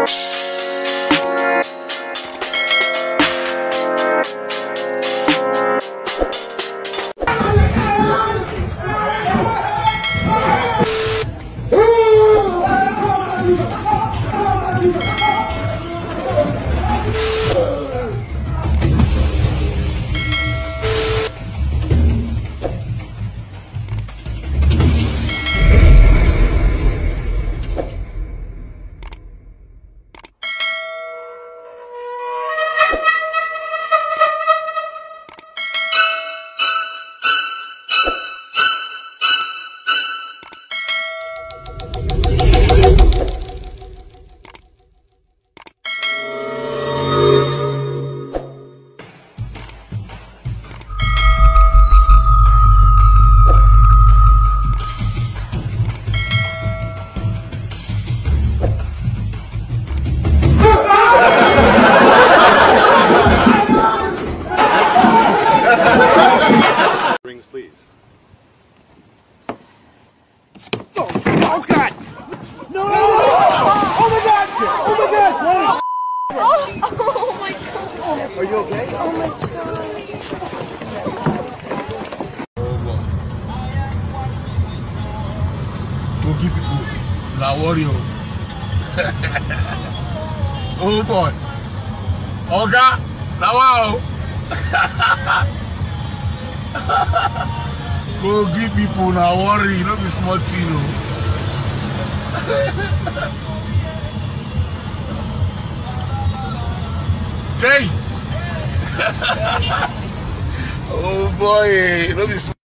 Please. Oh God! No! Oh my God! Oh my God! Oh my God! Are you okay? Oh my God! Go give people La Wario. Oh boy. Oga, now wow. Go give people now worry, not be small thing. Hey! Oh boy, not be small.